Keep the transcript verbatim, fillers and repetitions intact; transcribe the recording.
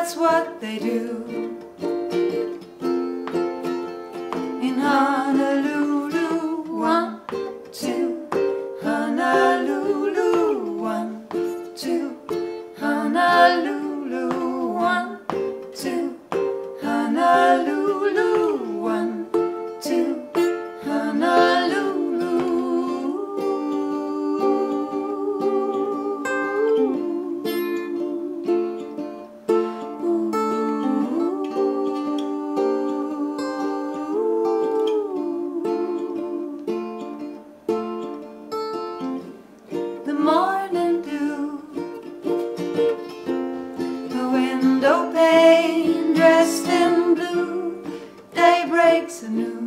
that's what they do. In Honolulu, one, two, Honolulu, one, two, Honolulu, one, two, Honolulu, one, two, Honolulu. The morning dew, the window pane dressed in blue, day breaks anew.